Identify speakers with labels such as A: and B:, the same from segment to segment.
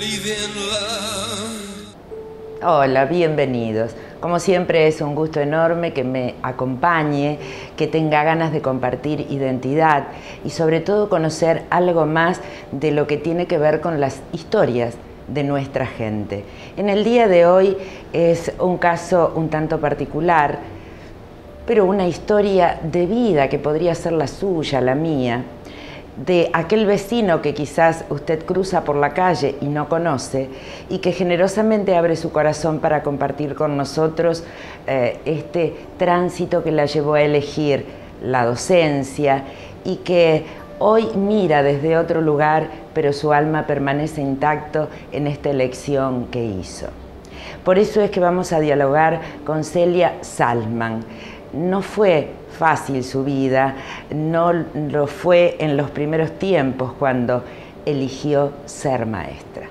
A: Hola, bienvenidos. Como siempre es un gusto enorme que me acompañe, que tenga ganas de compartir identidad y sobre todo conocer algo más de lo que tiene que ver con las historias de nuestra gente. En el día de hoy es un caso un tanto particular, pero una historia de vida que podría ser la suya, la mía, de aquel vecino que quizás usted cruza por la calle y no conoce y que generosamente abre su corazón para compartir con nosotros este tránsito que la llevó a elegir la docencia y que hoy mira desde otro lugar, pero su alma permanece intacto en esta elección que hizo. Por eso es que vamos a dialogar con Celia Salzman. No fue fácil su vida, no lo fue en los primeros tiempos cuando eligió ser maestra.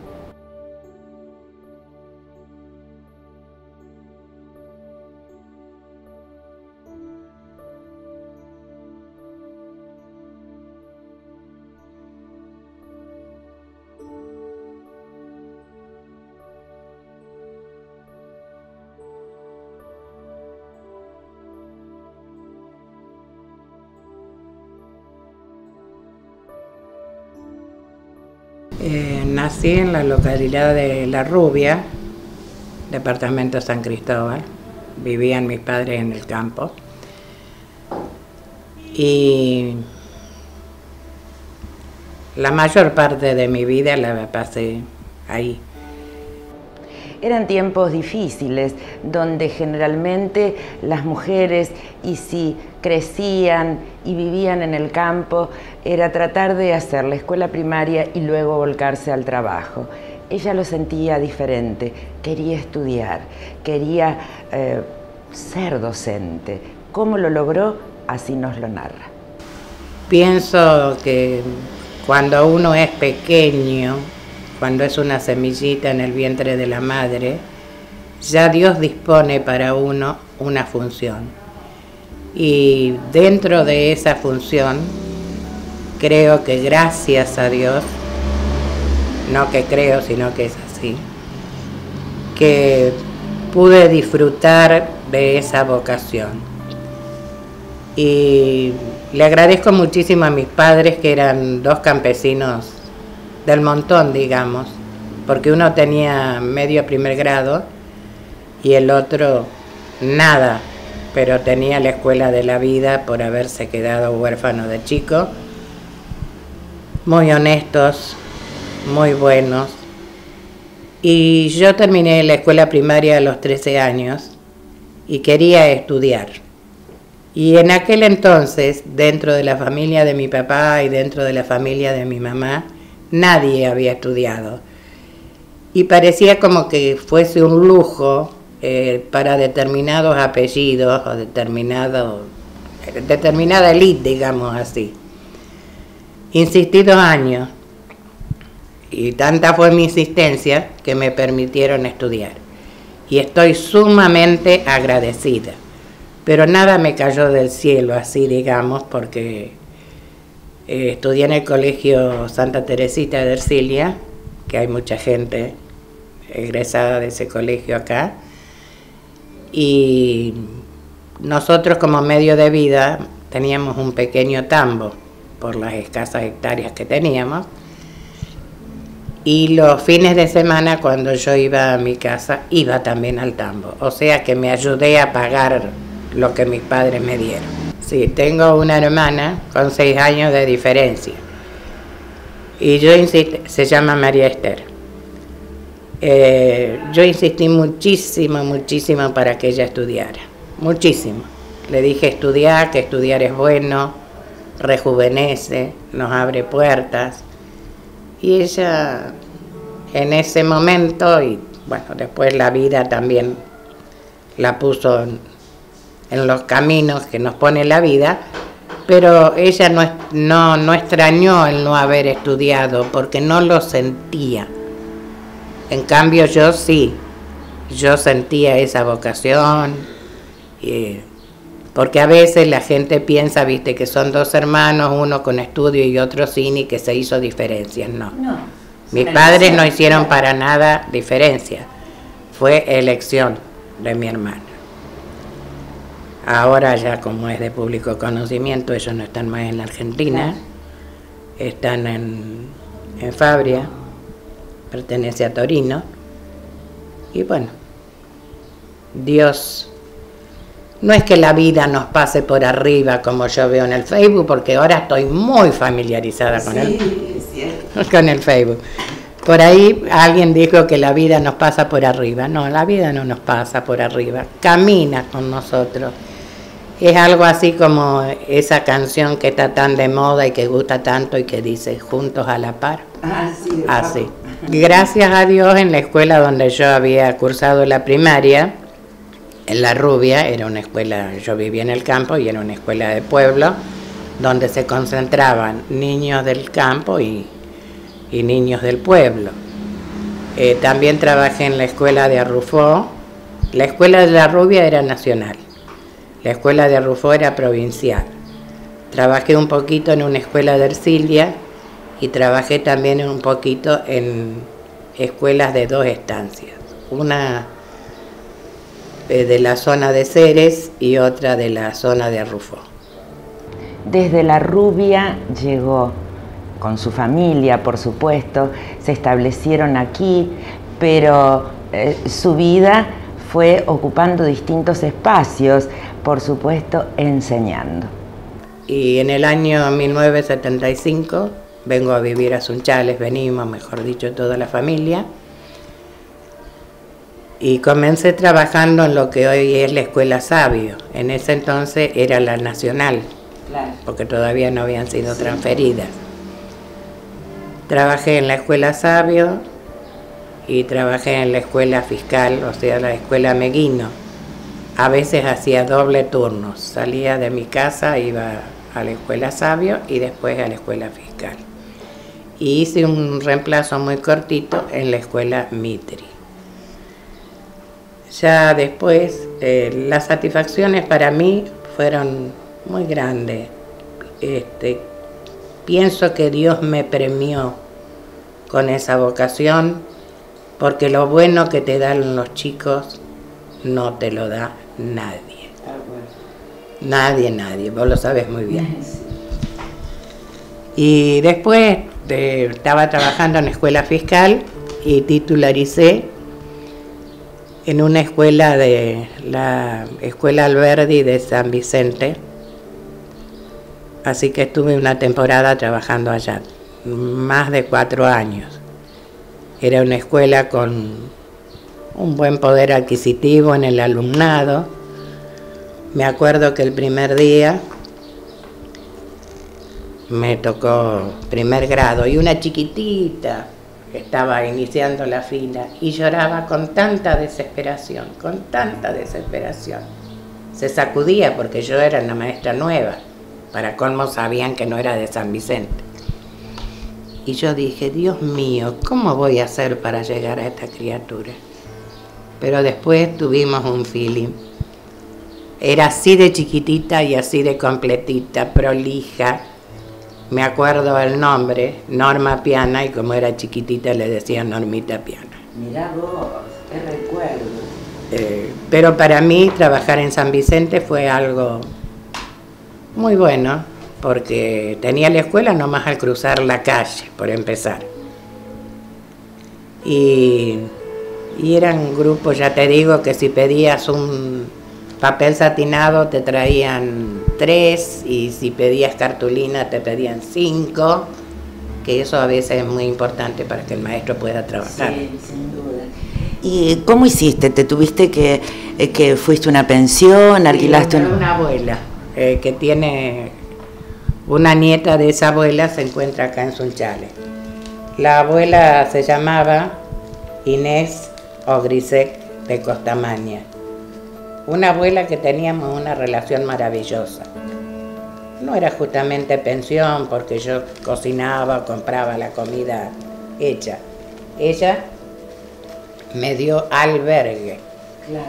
B: Nací en la localidad de La Rubia, departamento San Cristóbal. Vivían mis padres en el campo. Y la mayor parte de mi vida la pasé ahí.
A: Eran tiempos difíciles, donde generalmente las mujeres, y si crecían y vivían en el campo, era tratar de hacer la escuela primaria y luego volcarse al trabajo. Ella lo sentía diferente, quería estudiar, quería ser docente. ¿Cómo lo logró? Así nos lo narra.
B: Pienso que cuando uno es pequeño, cuando es una semillita en el vientre de la madre, ya Dios dispone para uno una función. Y dentro de esa función, creo que gracias a Dios, no que creo, sino que es así, que pude disfrutar de esa vocación. Y le agradezco muchísimo a mis padres, que eran dos campesinos del montón, digamos, porque uno tenía medio primer grado y el otro nada, pero tenía la escuela de la vida por haberse quedado huérfano de chico. Muy honestos, muy buenos. Y yo terminé la escuela primaria a los 13 años y quería estudiar. Y en aquel entonces, dentro de la familia de mi papá y dentro de la familia de mi mamá, nadie había estudiado. Y parecía como que fuese un lujo para determinados apellidos o determinada élite, digamos así. Insistí 2 años y tanta fue mi insistencia que me permitieron estudiar. Y estoy sumamente agradecida. Pero nada me cayó del cielo, así digamos, porque estudié en el colegio Santa Teresita de Ercilia, que hay mucha gente egresada de ese colegio acá, y nosotros como medio de vida teníamos un pequeño tambo por las escasas hectáreas que teníamos, y los fines de semana cuando yo iba a mi casa iba también al tambo, o sea que me ayudé a pagar lo que mis padres me dieron. Sí, tengo una hermana con 6 años de diferencia. Y yo insistí, se llama María Esther. Yo insistí muchísimo para que ella estudiara. Muchísimo. Le dije estudiar, que estudiar es bueno, rejuvenece, nos abre puertas. Y ella, en ese momento, y bueno, después la vida también la puso en los caminos que nos pone la vida, pero ella no extrañó el no haber estudiado porque no lo sentía. En cambio yo sí, yo sentía esa vocación, porque a veces la gente piensa, viste, que son 2 hermanos, uno con estudio y otro sin, y que se hizo diferencias. No, Mis padres no hicieron para nada diferencia. Fue elección de mi hermana. Ahora ya, como es de público conocimiento, ellos no están más en la Argentina, están en Fabria, pertenece a Torino, y bueno, Dios, no es que la vida nos pase por arriba como yo veo en el Facebook, porque ahora estoy muy familiarizada con con el Facebook. Por ahí alguien dijo que la vida nos pasa por arriba. No, la vida no nos pasa por arriba, camina con nosotros. Es algo así como esa canción que está tan de moda y que gusta tanto y que dice juntos a la par. Así. Gracias a Dios, en la escuela donde yo había cursado la primaria, en La Rubia, era una escuela, yo vivía en el campo y era una escuela de pueblo, donde se concentraban niños del campo y niños del pueblo. También trabajé en la escuela de Arrufó. La escuela de La Rubia era nacional. La escuela de Arrufó era provincial. Trabajé un poquito en una escuela de Ercilia y trabajé también un poquito en escuelas de 2 estancias. Una de la zona de Ceres y otra de la zona de Arrufó.
A: Desde La Rubia llegó con su familia, por supuesto, se establecieron aquí, pero su vida fue ocupando distintos espacios, por supuesto, enseñando.
B: Y en el año 1975 vengo a vivir a Sunchales, venimos, mejor dicho, toda la familia, y comencé trabajando en lo que hoy es la Escuela Sabio. En ese entonces era la nacional, porque todavía no habían sido transferidas. Trabajé en la Escuela Sabio y trabajé en la Escuela Fiscal, o sea, la Escuela Meguino. A veces hacía doble turno, salía de mi casa, iba a la Escuela Sabio y después a la Escuela Fiscal. Y hice un reemplazo muy cortito en la Escuela Mitri. Ya después, las satisfacciones para mí fueron muy grandes. Pienso que Dios me premió con esa vocación, porque lo bueno que te dan los chicos no te lo da nadie. Nadie, vos lo sabes muy bien. Y después estaba trabajando en la Escuela Fiscal y titularicé en una escuela de la Escuela Alberdi de San Vicente. Así que estuve una temporada trabajando allá, más de 4 años. Era una escuela con un buen poder adquisitivo en el alumnado. Me acuerdo que el primer día me tocó primer grado y una chiquitita estaba iniciando la fila y lloraba con tanta desesperación, Se sacudía porque yo era una maestra nueva. Para colmo sabían que no era de San Vicente. Y yo dije, Dios mío, ¿cómo voy a hacer para llegar a esta criatura? Pero después tuvimos un feeling. Era así de chiquitita y así de completita, prolija. Me acuerdo el nombre, Norma Piana, y como era chiquitita le decían Normita Piana.
A: Mirá vos, qué recuerdo.
B: Pero para mí trabajar en San Vicente fue algo muy bueno, porque tenía la escuela nomás al cruzar la calle, por empezar. Y eran grupos, ya te digo, que si pedías un papel satinado te traían 3, y si pedías cartulina te pedían 5, que eso a veces es muy importante para que el maestro pueda trabajar.
A: Sí, sin duda. ¿Y cómo hiciste? ¿Te tuviste que fuiste a una pensión, alquilaste
B: una abuela que tiene una nieta de esa abuela, se encuentra acá en Sunchales. La abuela se llamaba Inés Ogrisek de Costamaña. Una abuela que teníamos una relación maravillosa. No era justamente pensión porque yo cocinaba, compraba la comida hecha. Ella me dio albergue.
A: Claro.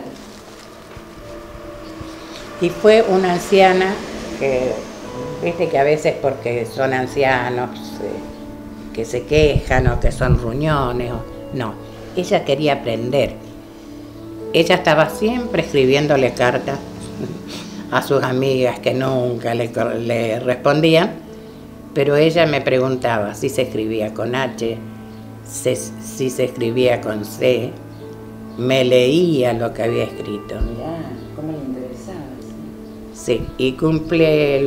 B: Y fue una anciana que, viste que a veces porque son ancianos, que se quejan o que son ruñones. No, ella quería aprender. Ella estaba siempre escribiéndole cartas a sus amigas que nunca le respondían, pero ella me preguntaba si se escribía con H, si se escribía con C, me leía lo que había escrito.
A: Mirá, cómo le interesaba.
B: Sí, y cumplía,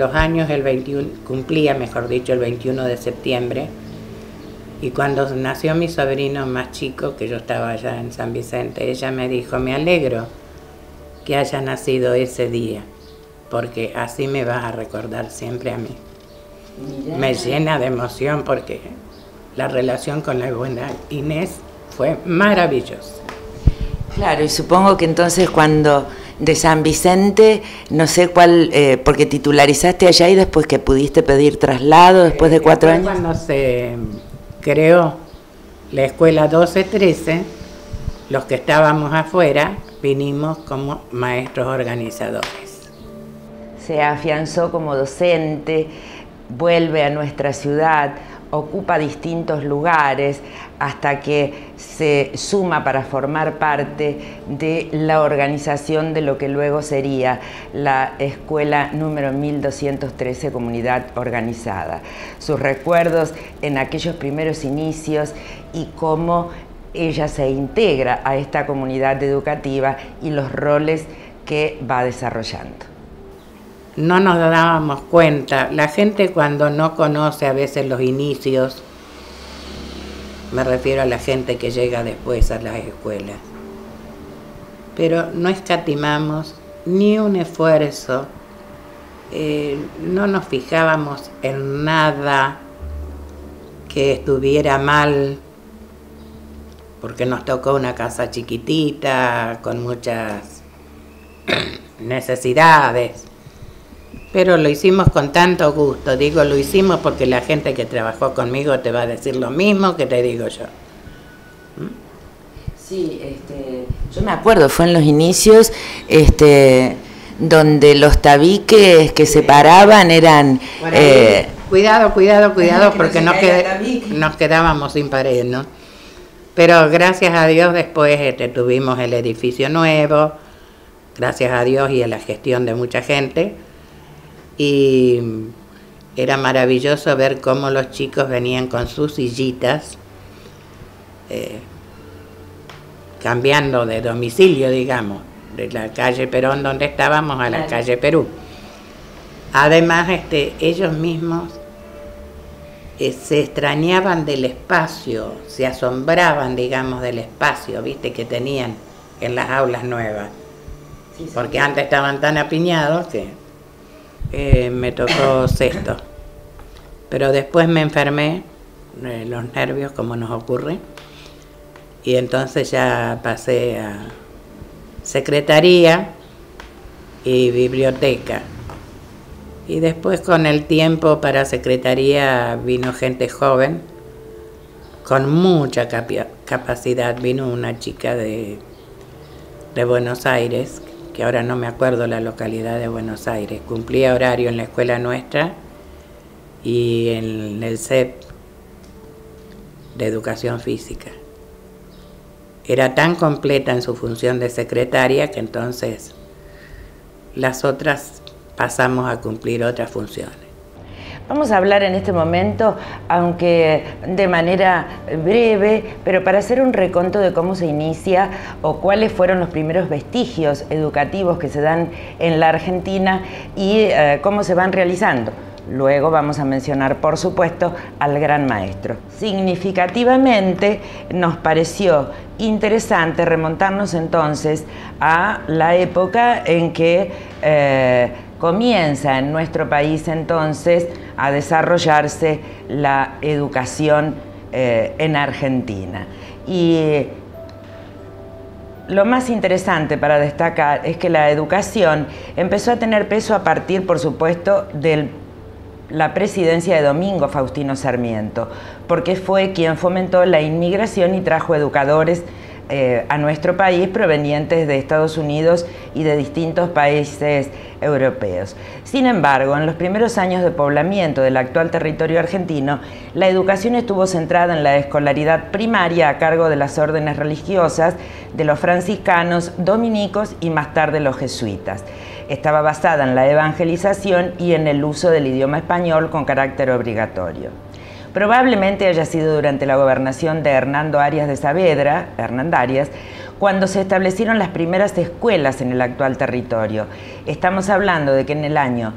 B: mejor dicho, el 21 de septiembre, y cuando nació mi sobrino más chico, que yo estaba allá en San Vicente, ella me dijo, me alegro que haya nacido ese día, porque así me vas a recordar siempre a mí.
A: Mirá.
B: Me llena de emoción porque la relación con la buena Inés fue maravillosa.
A: Claro, y supongo que entonces cuando de San Vicente, no sé cuál, porque titularizaste allá y después que pudiste pedir traslado después de 4 años.
B: Cuando se creó la escuela 12-13, los que estábamos afuera vinimos como maestros organizadores.
A: Se afianzó como docente, vuelve a nuestra ciudad, ocupa distintos lugares hasta que se suma para formar parte de la organización de lo que luego sería la escuela número 1213 Comunidad Organizada. Sus recuerdos en aquellos primeros inicios y cómo ella se integra a esta comunidad educativa y los roles que va desarrollando.
B: No nos dábamos cuenta, la gente cuando no conoce a veces los inicios, me refiero a la gente que llega después a las escuelas, pero no escatimamos ni un esfuerzo, no nos fijábamos en nada que estuviera mal, porque nos tocó una casa chiquitita, con muchas necesidades. Pero lo hicimos con tanto gusto, digo lo hicimos porque la gente que trabajó conmigo te va a decir lo mismo que te digo yo.
A: Sí, yo me acuerdo, fue en los inicios, donde los tabiques que se paraban eran...
B: Cuidado, porque nos quedábamos sin pared, ¿no? Pero gracias a Dios después tuvimos el edificio nuevo, gracias a Dios y a la gestión de mucha gente. Y era maravilloso ver cómo los chicos venían con sus sillitas, cambiando de domicilio, digamos, de la calle Perón donde estábamos a la calle Perú. Además, ellos mismos se extrañaban del espacio, se asombraban, digamos, del espacio, viste, que tenían en las aulas nuevas, porque antes estaban tan apiñados que... me tocó sexto, pero después me enfermé, los nervios como nos ocurre, y entonces ya pasé a secretaría y biblioteca, y después con el tiempo para secretaría vino gente joven con mucha capacidad. Vino una chica de Buenos Aires, que ahora no me acuerdo la localidad de Buenos Aires, cumplía horario en la escuela nuestra y en el CEP de Educación Física. Era tan completa en su función de secretaria que entonces las otras pasamos a cumplir otras funciones.
A: Vamos a hablar en este momento, aunque de manera breve, pero para hacer un reconto de cómo se inicia o cuáles fueron los primeros vestigios educativos que se dan en la Argentina y cómo se van realizando. Luego vamos a mencionar, por supuesto, al gran maestro. Significativamente nos pareció interesante remontarnos entonces a la época en que comienza en nuestro país entonces a desarrollarse la educación en Argentina. Y lo más interesante para destacar es que la educación empezó a tener peso a partir, por supuesto, de la presidencia de Domingo Faustino Sarmiento, porque fue quien fomentó la inmigración y trajo educadores a nuestro país provenientes de Estados Unidos y de distintos países europeos. Sin embargo, en los primeros años de poblamiento del actual territorio argentino, la educación estuvo centrada en la escolaridad primaria a cargo de las órdenes religiosas de los franciscanos, dominicos y más tarde los jesuitas. Estaba basada en la evangelización y en el uso del idioma español con carácter obligatorio. Probablemente haya sido durante la gobernación de Hernando Arias de Saavedra, Hernandarias, cuando se establecieron las primeras escuelas en el actual territorio. Estamos hablando de que en el año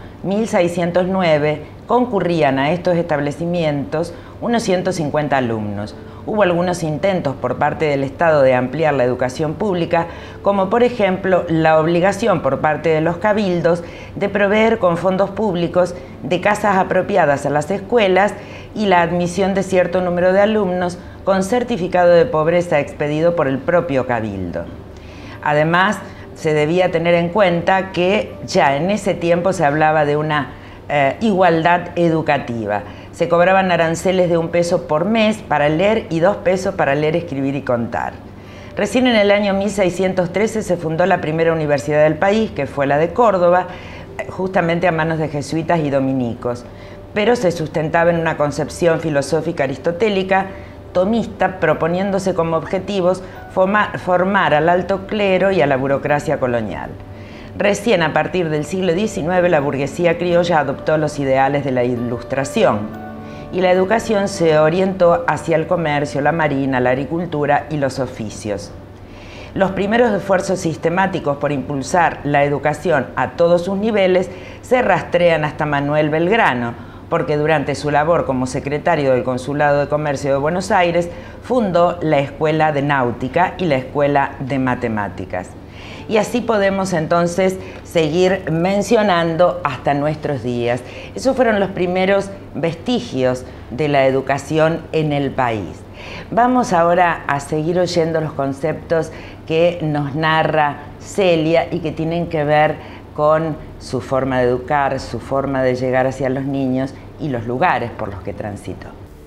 A: 1609 concurrían a estos establecimientos unos 150 alumnos. Hubo algunos intentos por parte del Estado de ampliar la educación pública, como por ejemplo la obligación por parte de los cabildos de proveer con fondos públicos de casas apropiadas a las escuelas y la admisión de cierto número de alumnos con certificado de pobreza expedido por el propio cabildo. Además, se debía tener en cuenta que ya en ese tiempo se hablaba de una igualdad educativa. Se cobraban aranceles de 1 peso por mes para leer y 2 pesos para leer, escribir y contar. Recién en el año 1613 se fundó la primera universidad del país, que fue la de Córdoba, justamente a manos de jesuitas y dominicos, pero se sustentaba en una concepción filosófica aristotélica tomista, proponiéndose como objetivos formar al alto clero y a la burocracia colonial. Recién a partir del siglo XIX la burguesía criolla adoptó los ideales de la Ilustración y la educación se orientó hacia el comercio, la marina, la agricultura y los oficios. Los primeros esfuerzos sistemáticos por impulsar la educación a todos sus niveles se rastrean hasta Manuel Belgrano, porque durante su labor como secretario del Consulado de Comercio de Buenos Aires fundó la Escuela de Náutica y la Escuela de Matemáticas. Y así podemos entonces seguir mencionando hasta nuestros días. Esos fueron los primeros vestigios de la educación en el país. Vamos ahora a seguir oyendo los conceptos que nos narra Celia y que tienen que ver con su forma de educar, su forma de llegar hacia los niños y los lugares por los que transitó.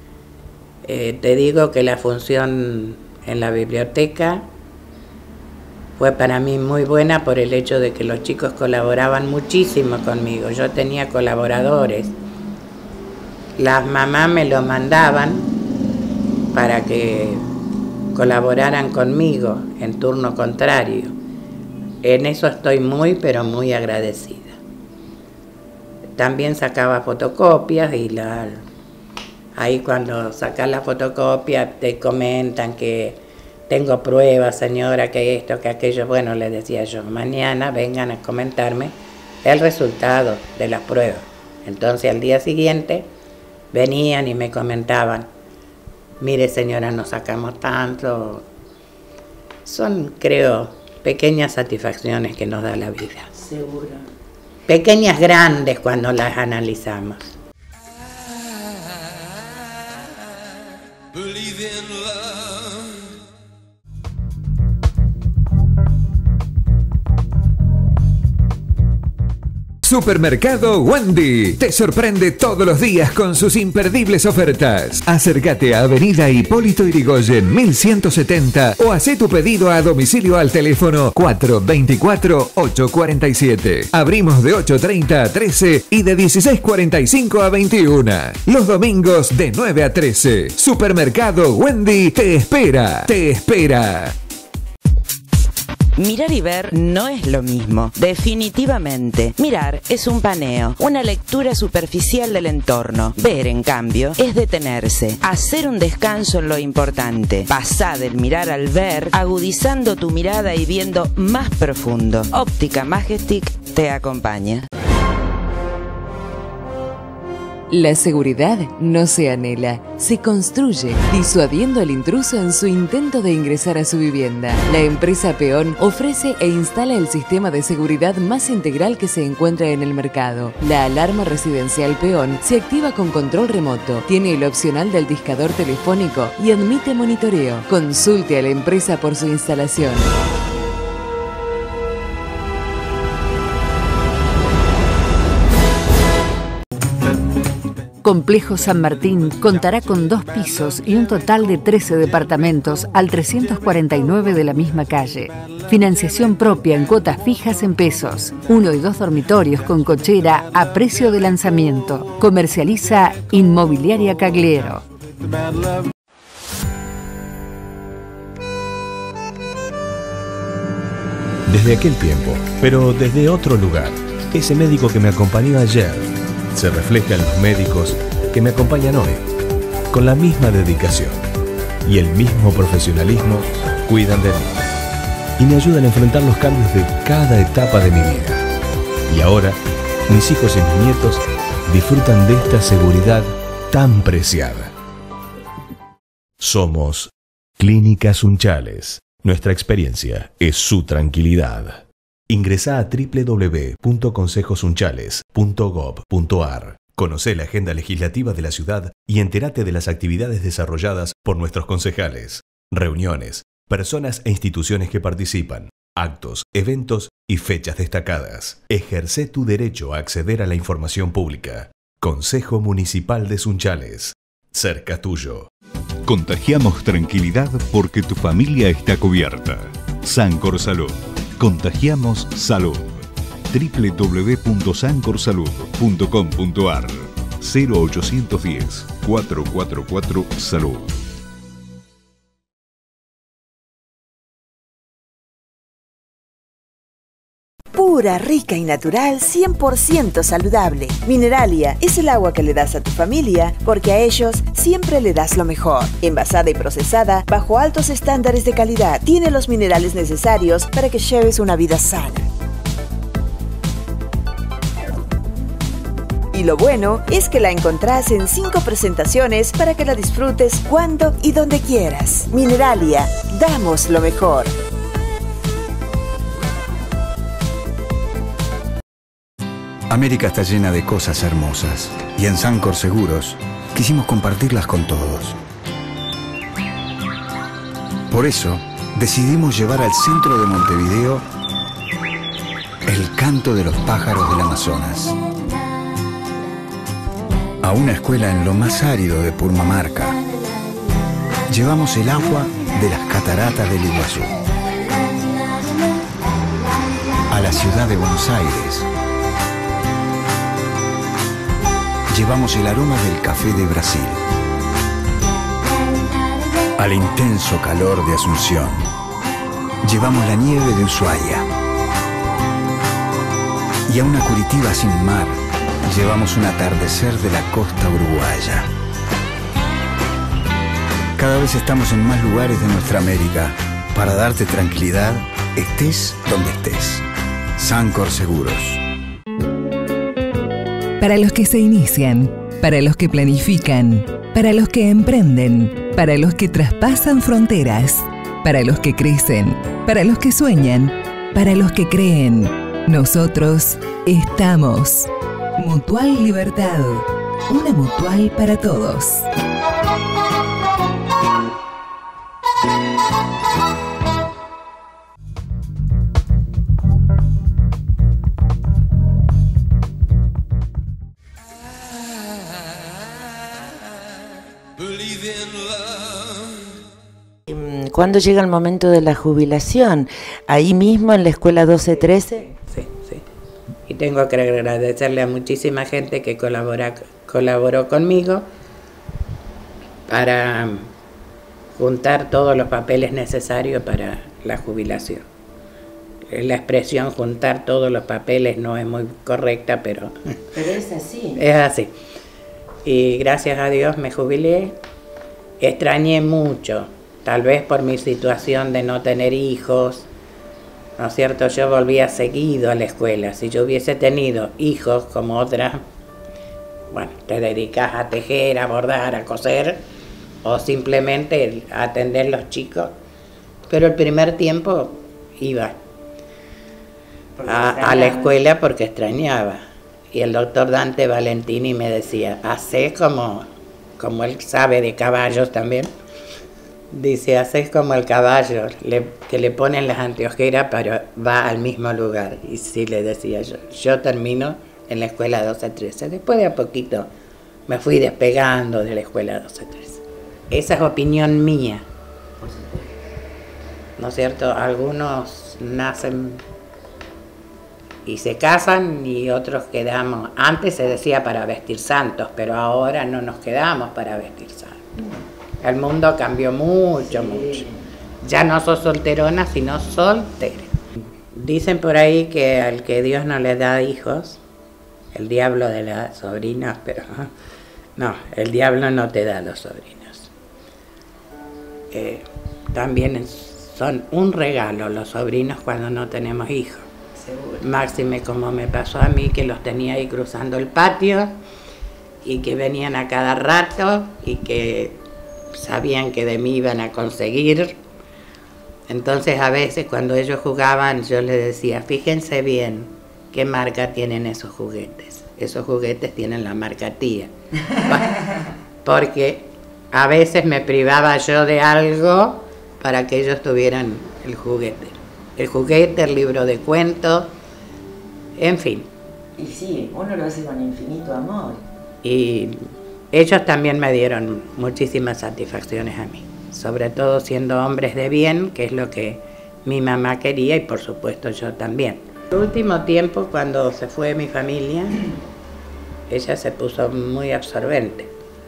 B: Te digo que la función en la biblioteca fue para mí muy buena por el hecho de que los chicos colaboraban muchísimo conmigo. Yo tenía colaboradores. Las mamás me lo mandaban para que colaboraran conmigo en turno contrario. En eso estoy muy, pero muy agradecida. También sacaba fotocopias y ahí cuando sacas la fotocopia te comentan que tengo pruebas, señora, que esto, que aquello. Bueno, les decía yo, mañana vengan a comentarme el resultado de las pruebas. Entonces al día siguiente venían y me comentaban, mire señora, nos sacamos tanto. Son, creo, pequeñas satisfacciones que nos da la vida.
A: Seguro.
B: Pequeñas, grandes cuando las analizamos.
C: Supermercado Wendy te sorprende todos los días con sus imperdibles ofertas. Acércate a Avenida Hipólito Yrigoyen 1170 o haz tu pedido a domicilio al teléfono 424-847. Abrimos de 8:30 a 13 y de 16:45 a 21. Los domingos de 9 a 13. Supermercado Wendy te espera. Te espera.
A: Mirar y ver no es lo mismo, definitivamente. Mirar es un paneo, una lectura superficial del entorno. Ver, en cambio, es detenerse, hacer un descanso en lo importante. Pasá del mirar al ver, agudizando tu mirada y viendo más profundo. Óptica Majestic te acompaña.
D: La seguridad no se anhela, se construye, disuadiendo al intruso en su intento de ingresar a su vivienda. La empresa Peón ofrece e instala el sistema de seguridad más integral que se encuentra en el mercado. La alarma residencial Peón se activa con control remoto, tiene el opcional del discador telefónico y admite monitoreo. Consulte a la empresa por su instalación.
E: Complejo San Martín contará con 2 pisos y un total de 13 departamentos al 349 de la misma calle. Financiación propia en cuotas fijas en pesos. 1 y 2 dormitorios con cochera a precio de lanzamiento. Comercializa Inmobiliaria Cagliero.
F: Desde aquel tiempo, pero desde otro lugar, ese médico que me acompañó ayer se refleja en los médicos que me acompañan hoy. Con la misma dedicación y el mismo profesionalismo, cuidan de mí y me ayudan a enfrentar los cambios de cada etapa de mi vida. Y ahora, mis hijos y mis nietos disfrutan de esta seguridad tan preciada. Somos Clínicas Sunchales. Nuestra experiencia es su tranquilidad. Ingresá a www.consejosunchales.gov.ar. Conocé la agenda legislativa de la ciudad y entérate de las actividades desarrolladas por nuestros concejales, reuniones, personas e instituciones que participan, actos, eventos y fechas destacadas. Ejercé tu derecho a acceder a la información pública. Consejo Municipal de Sunchales. Cerca tuyo.
G: Contagiamos tranquilidad porque tu familia está cubierta. Sancor Salud. Contagiamos salud. www.sancorsalud.com.ar 0810 444 Salud.
H: Pura, rica y natural, 100% saludable. Mineralia es el agua que le das a tu familia porque a ellos siempre le das lo mejor. Envasada y procesada bajo altos estándares de calidad. Tiene los minerales necesarios para que lleves una vida sana. Y lo bueno es que la encontrás en 5 presentaciones para que la disfrutes cuando y donde quieras. Mineralia, damos lo mejor.
I: América está llena de cosas hermosas y en Sancor Seguros quisimos compartirlas con todos. Por eso decidimos llevar al centro de Montevideo el canto de los pájaros del Amazonas. A una escuela en lo más árido de Purmamarca llevamos el agua de las cataratas del Iguazú. A la ciudad de Buenos Aires llevamos el aroma del café de Brasil. Al intenso calor de Asunción, llevamos la nieve de Ushuaia. Y a una Curitiba sin mar, llevamos un atardecer de la costa uruguaya. Cada vez estamos en más lugares de nuestra América para darte tranquilidad, estés donde estés. Sancor Seguros.
J: Para los que se inician, para los que planifican, para los que emprenden, para los que traspasan fronteras, para los que crecen, para los que sueñan, para los que creen. Nosotros estamos. Mutual Libertad, una mutual para todos.
A: ¿Cuándo llega el momento de la jubilación? ¿Ahí mismo en la escuela 1213?
B: Sí, sí. Y tengo que agradecerle a muchísima gente que colaboró conmigo para juntar todos los papeles necesarios para la jubilación. La expresión juntar todos los papeles no es muy correcta, pero
A: es así.
B: Es así. Y gracias a Dios me jubilé. Extrañé mucho, tal vez por mi situación de no tener hijos, ¿no es cierto? Yo volvía seguido a la escuela. Si yo hubiese tenido hijos como otras, bueno, te dedicas a tejer, a bordar, a coser, o simplemente a atender los chicos. Pero el primer tiempo iba a la escuela porque extrañaba. Y el doctor Dante Valentini me decía, hacé como él sabe de caballos también, dice, haces como el caballo, que le ponen las anteojeras, pero va al mismo lugar. Y sí, le decía yo termino en la escuela 12-13. Después de a poquito me fui despegando de la escuela 12-13. Esa es opinión mía. ¿No es cierto? Algunos nacen y se casan y otros quedamos. Antes se decía para vestir santos, pero ahora no nos quedamos para vestir santos. El mundo cambió mucho, mucho. Ya no sos solterona, sino soltera. Dicen por ahí que al que Dios no le da hijos, el diablo de las sobrinas, pero no, el diablo no te da los sobrinos. También son un regalo los sobrinos cuando no tenemos hijos. Seguro. Máxime como me pasó a mí, que los tenía ahí cruzando el patio y que venían a cada rato y que sabían que de mí iban a conseguir. Entonces a veces cuando ellos jugaban yo les decía, fíjense bien qué marca tienen esos juguetes. Esos juguetes tienen la marca tía. Porque a veces me privaba yo de algo para que ellos tuvieran el juguete. El juguete, el libro de cuentos, en fin.
A: Y sí, uno lo hace con infinito amor.
B: Y ellos también me dieron muchísimas satisfacciones a mí. Sobre todo siendo hombres de bien, que es lo que mi mamá quería y por supuesto yo también. El último tiempo, cuando se fue mi familia, ella se puso muy absorbente.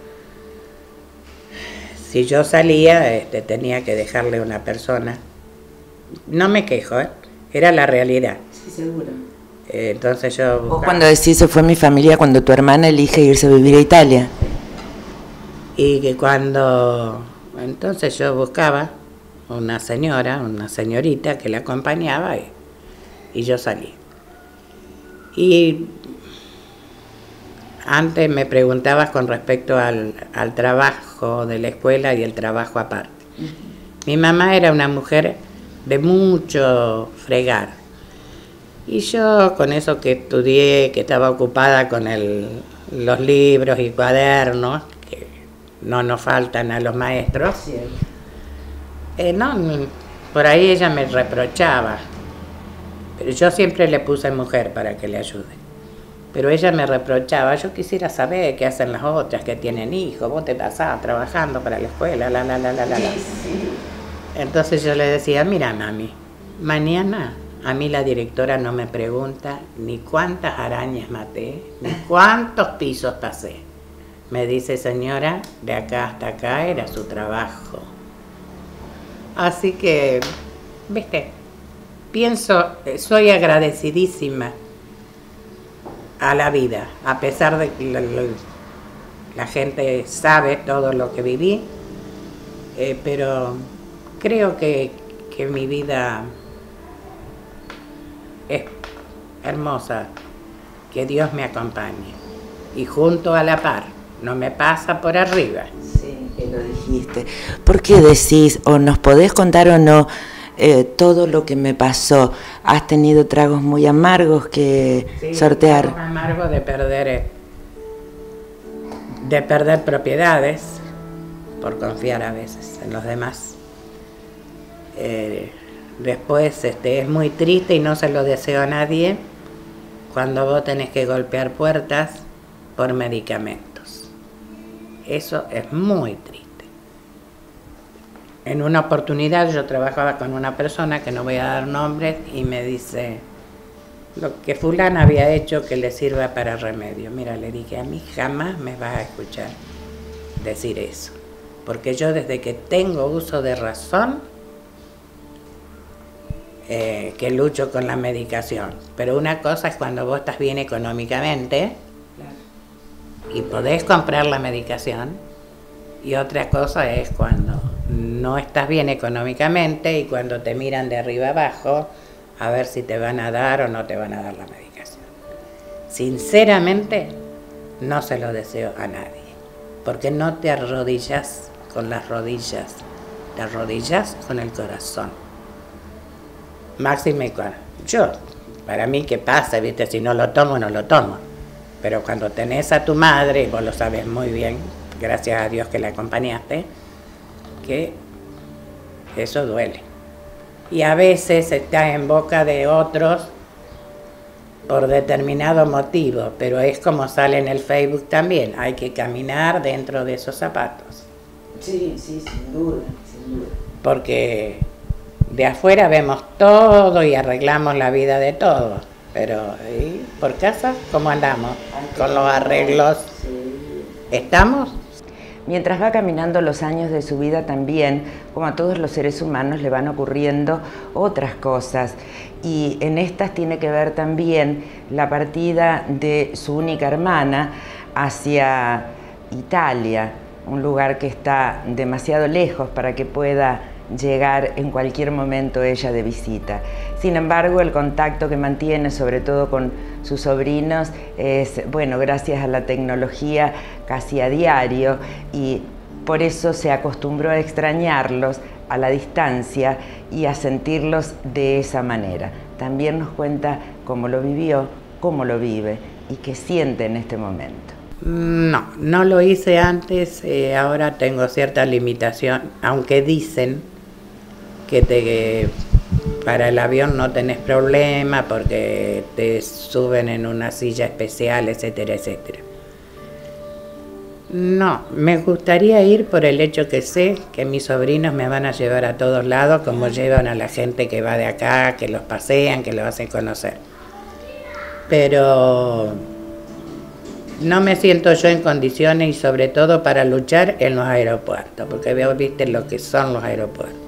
B: Si yo salía, tenía que dejarle una persona. No me quejo, era la realidad.
A: Sí, seguro.
B: Entonces yo buscaba.
A: Vos cuando decís se fue mi familia, cuando tu hermana elige irse a vivir a Italia.
B: Y que cuando... Entonces yo buscaba una señora, una señorita que la acompañaba y yo salí. Y antes me preguntabas con respecto al trabajo de la escuela y el trabajo aparte. Mi mamá era una mujer de mucho fregar. Y yo con eso que estudié, que estaba ocupada con los libros y cuadernos, que no nos faltan a los maestros, por ahí ella me reprochaba. Pero yo siempre le puse mujer para que le ayude. Pero ella me reprochaba, yo quisiera saber qué hacen las otras que tienen hijos, vos te pasás trabajando para la escuela, Entonces yo le decía, mira mami, mañana a mí la directora no me pregunta ni cuántas arañas maté, ni cuántos pisos pasé. Me dice, señora, de acá hasta acá era su trabajo. Así que, viste, pienso, soy agradecidísima a la vida, a pesar de que la gente sabe todo lo que viví, pero creo que mi vida es hermosa, que Dios me acompañe y junto a la par, no me pasa por arriba.
A: Sí, que lo dijiste. ¿Por qué decís, o nos podés contar o no, todo lo que me pasó? ¿Has tenido tragos muy amargos que sortear?
B: Tragos amargos de perder propiedades por confiar a veces en los demás. Después es muy triste y no se lo deseo a nadie cuando vos tenés que golpear puertas por medicamentos. Eso es muy triste. En una oportunidad yo trabajaba con una persona, que no voy a dar nombres, y me dice, lo que fulana había hecho que le sirva para remedio. Mira, le dije, a mí jamás me vas a escuchar decir eso, porque yo desde que tengo uso de razón, que lucho con la medicación. Pero una cosa es cuando vos estás bien económicamente y podés comprar la medicación, y otra cosa es cuando no estás bien económicamente y cuando te miran de arriba abajo a ver si te van a dar o no te van a dar la medicación. Sinceramente, no se lo deseo a nadie, porque no te arrodillas con las rodillas, te arrodillas con el corazón. Máxime, yo, para mí, ¿qué pasa? ¿Viste? Si no lo tomo, no lo tomo. Pero cuando tenés a tu madre, y vos lo sabes muy bien, gracias a Dios que la acompañaste, que eso duele. Y a veces está en boca de otros por determinado motivo, pero es como sale en el Facebook también, hay que caminar dentro de esos zapatos.
A: Sí, sí, sin duda, sin duda.
B: Porque de afuera vemos todo y arreglamos la vida de todos, pero ¿y por casa cómo andamos? Con los arreglos, ¿estamos?
A: Mientras va caminando los años de su vida también, como a todos los seres humanos, le van ocurriendo otras cosas. Y en estas tiene que ver también la partida de su única hermana hacia Italia, un lugar que está demasiado lejos para que pueda llegar en cualquier momento ella de visita. Sin embargo, el contacto que mantiene, sobre todo con sus sobrinos, es, bueno, gracias a la tecnología, casi a diario, y por eso se acostumbró a extrañarlos a la distancia y a sentirlos de esa manera. También nos cuenta cómo lo vivió, cómo lo vive y qué siente en este momento.
B: No, no lo hice antes, ahora tengo cierta limitación, aunque dicen que para el avión no tenés problema porque te suben en una silla especial, etcétera, etcétera. No, me gustaría ir por el hecho que sé que mis sobrinos me van a llevar a todos lados, como llevan a la gente que va de acá, que los pasean, que los hacen conocer. Pero no me siento yo en condiciones, y sobre todo para luchar en los aeropuertos, porque vos viste lo que son los aeropuertos.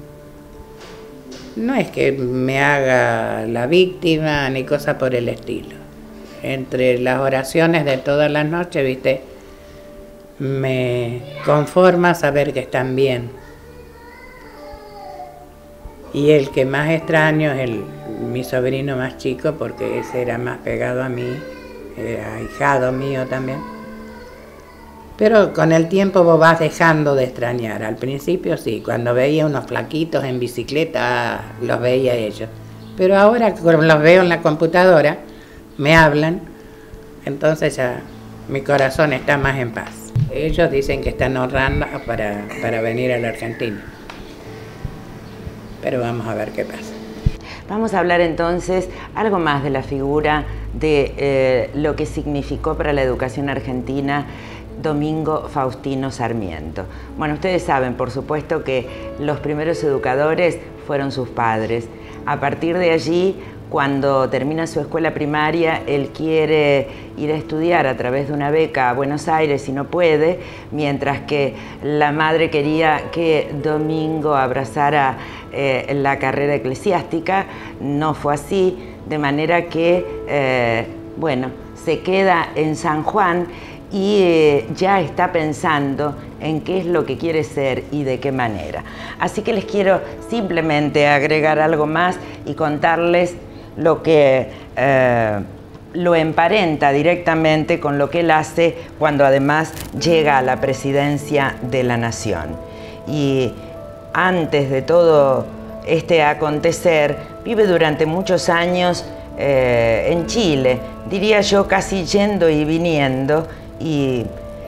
B: No es que me haga la víctima ni cosa por el estilo. Entre las oraciones de todas las noches, viste, me conforma saber que están bien. Y el que más extraño es mi sobrino más chico, porque ese era más pegado a mí, era ahijado mío también. Pero con el tiempo vos vas dejando de extrañar. Al principio sí, cuando veía unos flaquitos en bicicleta, los veía ellos. Pero ahora como los veo en la computadora, me hablan, entonces ya mi corazón está más en paz. Ellos dicen que están ahorrando para venir a la Argentina. Pero vamos a ver qué pasa.
A: Vamos a hablar entonces algo más de la figura de lo que significó para la educación argentina Domingo Faustino Sarmiento. Bueno, ustedes saben, por supuesto, que los primeros educadores fueron sus padres. A partir de allí, cuando termina su escuela primaria, él quiere ir a estudiar a través de una beca a Buenos Aires y no puede, mientras que la madre quería que Domingo abrazara la carrera eclesiástica. No fue así, de manera que, bueno, se queda en San Juan y ya está pensando en qué es lo que quiere ser y de qué manera. Así que les quiero simplemente agregar algo más y contarles lo que lo emparenta directamente con lo que él hace cuando además llega a la presidencia de la Nación. Y antes de todo este acontecer, vive durante muchos años en Chile, diría yo casi yendo y viniendo, y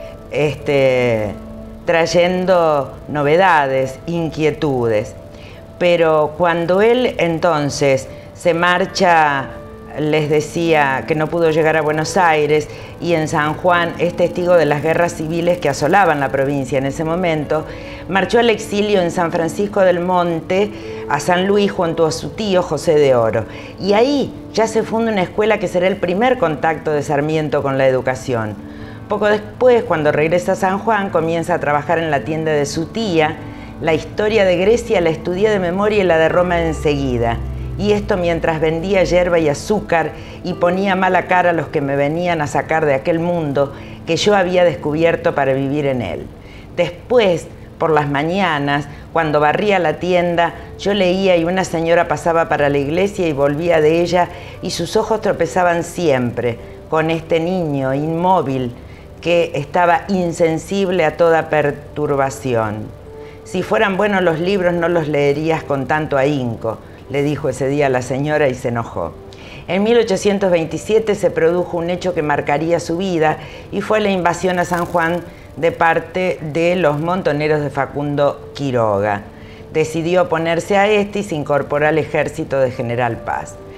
A: trayendo novedades, inquietudes. Pero cuando él entonces se marcha, les decía que no pudo llegar a Buenos Aires, y en San Juan es testigo de las guerras civiles que asolaban la provincia en ese momento, marchó al exilio en San Francisco del Monte, a San Luis, junto a su tío José de Oro. Y ahí ya se funda una escuela que será el primer contacto de Sarmiento con la educación. Poco después, cuando regresa a San Juan, comienza a trabajar en la tienda de su tía. La historia de Grecia la estudié de memoria y la de Roma enseguida. Y esto mientras vendía yerba y azúcar y ponía mala cara a los que me venían a sacar de aquel mundo que yo había descubierto para vivir en él. Después, por las mañanas, cuando barría la tienda, yo leía y una señora pasaba para la iglesia y volvía de ella, y sus ojos tropezaban siempre con este niño inmóvil que estaba insensible a toda perturbación. Si fueran buenos los libros, no los leerías con tanto ahínco, le dijo ese día a la señora y se enojó. En 1827 se produjo un hecho que marcaría su vida, y fue la invasión a San Juan de parte de los montoneros de Facundo Quiroga. Decidió oponerse a este y se incorporó al ejército de General Paz.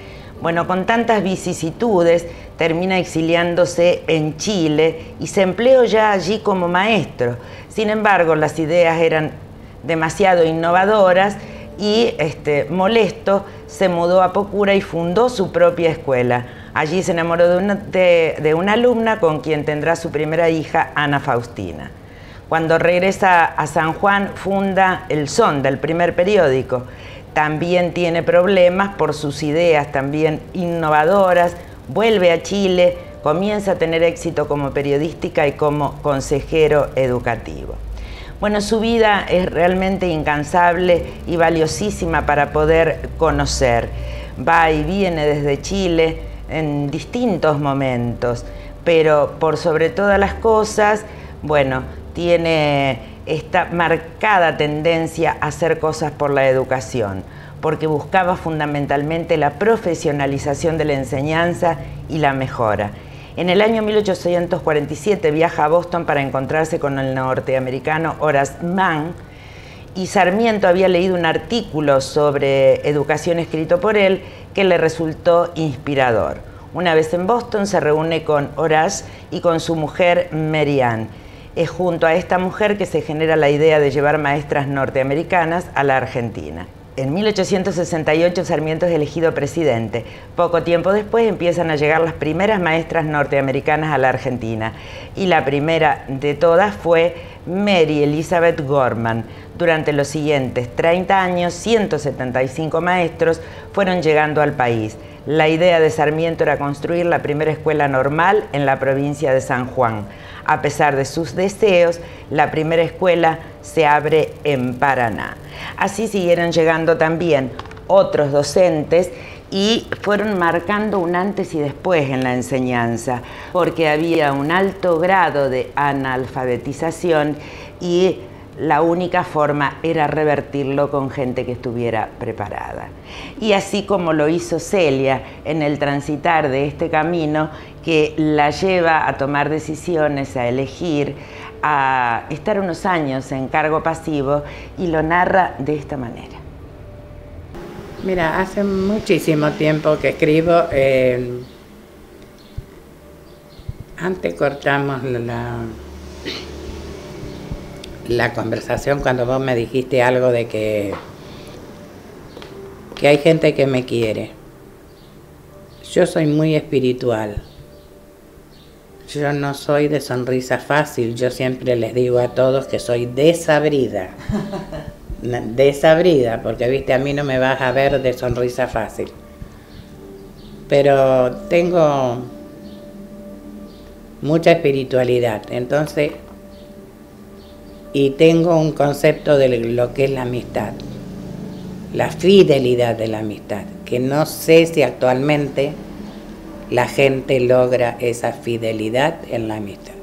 A: Bueno, con tantas vicisitudes, termina exiliándose en Chile y se empleó ya allí como maestro. Sin embargo, las ideas eran demasiado innovadoras y molesto, se mudó a Pocura y fundó su propia escuela. Allí se enamoró de una alumna con quien tendrá su primera hija, Ana Faustina. Cuando regresa a San Juan, funda El Sonda, el primer periódico. También tiene problemas por sus ideas también innovadoras, vuelve a Chile, comienza a tener éxito como periodista y como consejero educativo. Bueno, su vida es realmente incansable y valiosísima para poder conocer. Va y viene desde Chile en distintos momentos, pero por sobre todas las cosas, bueno, tiene esta marcada tendencia a hacer cosas por la educación, porque buscaba fundamentalmente la profesionalización de la enseñanza y la mejora. En el año 1847 viaja a Boston para encontrarse con el norteamericano Horace Mann, y Sarmiento había leído un artículo sobre educación escrito por él que le resultó inspirador. Una vez en Boston se reúne con Horace y con su mujer Mary Ann. Es junto a esta mujer que se genera la idea de llevar maestras norteamericanas a la Argentina. En 1868 Sarmiento es elegido presidente. Poco tiempo después empiezan a llegar las primeras maestras norteamericanas a la Argentina. Y la primera de todas fue Mary Elizabeth Gorman. Durante los siguientes 30 años, 175 maestros fueron llegando al país. La idea de Sarmiento era construir la primera escuela normal en la provincia de San Juan. A pesar de sus deseos, la primera escuela se abre en Paraná. Así siguieron llegando también otros docentes y fueron marcando un antes y después en la enseñanza, porque había un alto grado de analfabetización y la única forma era revertirlo con gente que estuviera preparada. Y así como lo hizo Celia en el transitar de este camino que la lleva a tomar decisiones, a elegir, a estar unos años en cargo pasivo, y lo narra de esta manera.
B: Mira, hace muchísimo tiempo que escribo. Antes cortamos la conversación cuando vos me dijiste algo de que hay gente que me quiere. Yo soy muy espiritual. Yo no soy de sonrisa fácil. Yo siempre les digo a todos que soy desabrida. Desabrida, porque viste, a mí no me vas a ver de sonrisa fácil. Pero tengo mucha espiritualidad, entonces, y tengo un concepto de lo que es la amistad, la fidelidad de la amistad, que no sé si actualmente la gente logra esa fidelidad en la amistad.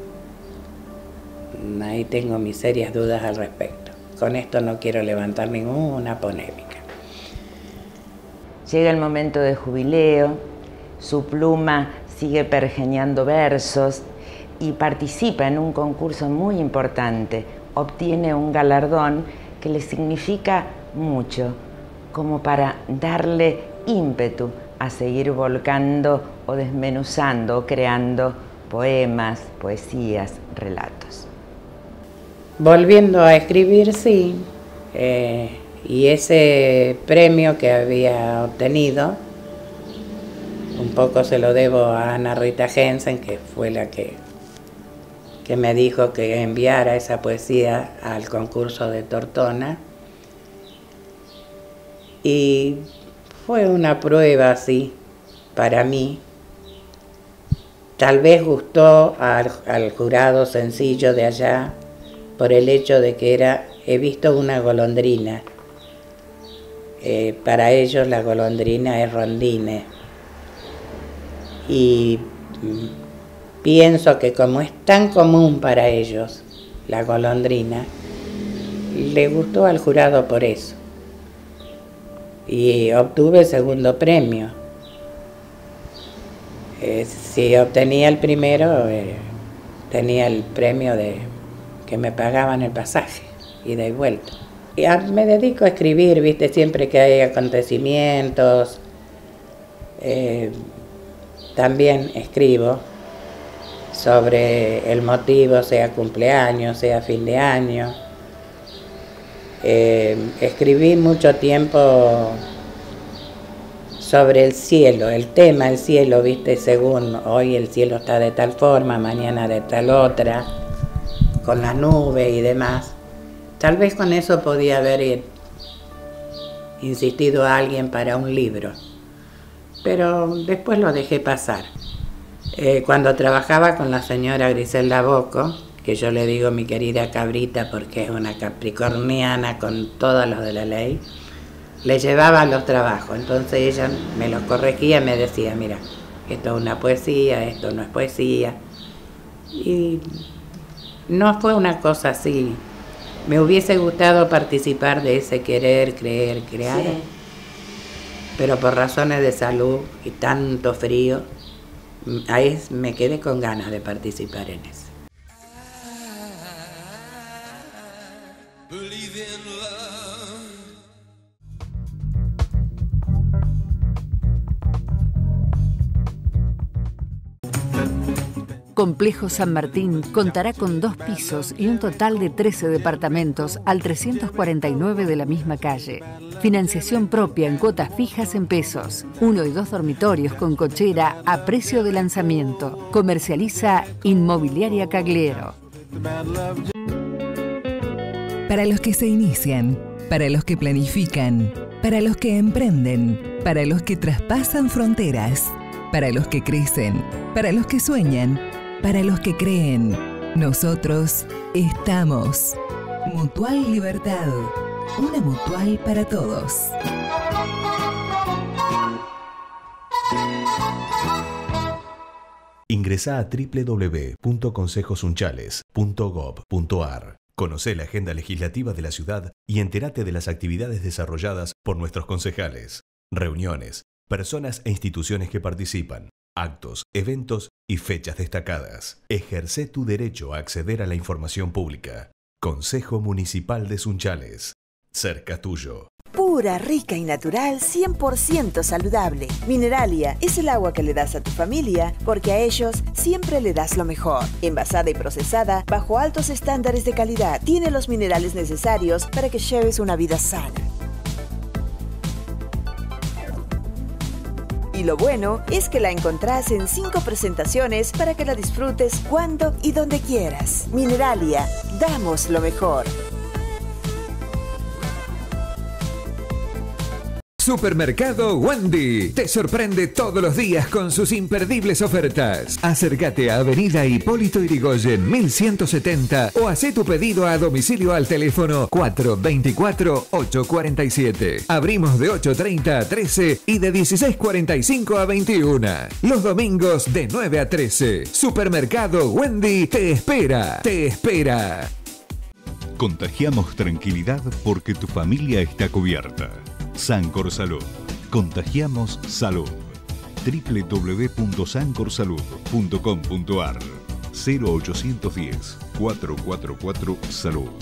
B: Ahí tengo mis serias dudas al respecto. Con esto no quiero levantar ninguna polémica.
A: Llega el momento de jubileo, su pluma sigue pergeñando versos y participa en un concurso muy importante. Obtiene un galardón que le significa mucho, como para darle ímpetu a seguir volcando o desmenuzando o creando poemas, poesías, relatos.
B: Volviendo a escribir, sí, y ese premio que había obtenido, un poco se lo debo a Ana Rita Jensen, que fue la que me dijo que enviara esa poesía al concurso de Tortona. Y fue una prueba así para mí. Tal vez gustó al jurado sencillo de allá por el hecho de que he visto una golondrina. Para ellos la golondrina es Rondine. Y pienso que como es tan común para ellos la golondrina, le gustó al jurado por eso. Y obtuve el segundo premio. Si obtenía el primero, tenía el premio de que me pagaban el pasaje, ida y vuelta. Me dedico a escribir, viste, siempre que hay acontecimientos, También escribo sobre el motivo, sea cumpleaños, sea fin de año. Escribí mucho tiempo sobre el cielo, el tema del cielo, viste, según hoy el cielo está de tal forma, mañana de tal otra, con las nubes y demás. Tal vez con eso podía haber insistido a alguien para un libro, pero después lo dejé pasar. Cuando trabajaba con la señora Griselda Bocco, que yo le digo mi querida cabrita porque es una capricorniana con todos los de la ley, le llevaba los trabajos, entonces ella me los corregía y me decía, mira, esto es una poesía, esto no es poesía. Y no fue una cosa así. Me hubiese gustado participar de ese querer, creer, crear, sí, pero por razones de salud y tanto frío, ahí me quedé con ganas de participar en eso.
E: Complejo San Martín contará con 2 pisos y un total de 13 departamentos al 349 de la misma calle. Financiación propia en cuotas fijas en pesos. 1 y 2 dormitorios con cochera a precio de lanzamiento. Comercializa Inmobiliaria Cagliero.
J: Para los que se inician, para los que planifican, para los que emprenden, para los que traspasan fronteras, para los que crecen, para los que sueñan, para los que creen. Nosotros estamos. Mutual Libertad. Una mutual para todos.
F: Ingresá a www.consejosunchales.gov.ar. Conocé la agenda legislativa de la ciudad y entérate de las actividades desarrolladas por nuestros concejales, reuniones, personas e instituciones que participan, actos, eventos y fechas destacadas. Ejercé tu derecho a acceder a la información pública. Consejo Municipal de Sunchales. Cerca tuyo.
H: Pura, rica y natural, 100% saludable. Mineralia es el agua que le das a tu familia porque a ellos siempre le das lo mejor. Envasada y procesada bajo altos estándares de calidad. Tiene los minerales necesarios para que lleves una vida sana. Y lo bueno es que la encontrás en 5 presentaciones para que la disfrutes cuando y donde quieras. Mineralia, damos lo mejor.
C: Supermercado Wendy te sorprende todos los días con sus imperdibles ofertas. Acércate a Avenida Hipólito Yrigoyen 1170 o haz tu pedido a domicilio al teléfono 424-847. Abrimos de 8:30 a 13 y de 16:45 a 21. Los domingos de 9 a 13. Supermercado Wendy te espera, te espera.
G: Contagiamos tranquilidad porque tu familia está cubierta. Sancor Salud. Contagiamos salud. www.sancorsalud.com.ar 0810 444 Salud.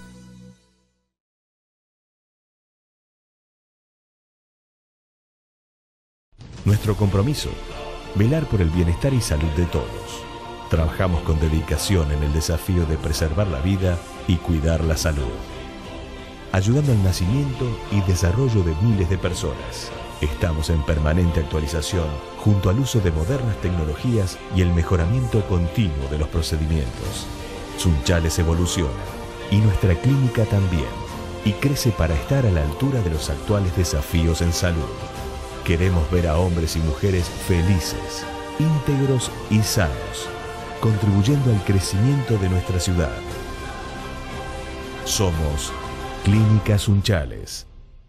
F: Nuestro compromiso, velar por el bienestar y salud de todos. Trabajamos con dedicación en el desafío de preservar la vida y cuidar la salud, ayudando al nacimiento y desarrollo de miles de personas. Estamos en permanente actualización junto al uso de modernas tecnologías y el mejoramiento continuo de los procedimientos. Sunchales evoluciona y nuestra clínica también, y crece para estar a la altura de los actuales desafíos en salud. Queremos ver a hombres y mujeres felices, íntegros y sanos, contribuyendo al crecimiento de nuestra ciudad. Somos Clínica Sunchales.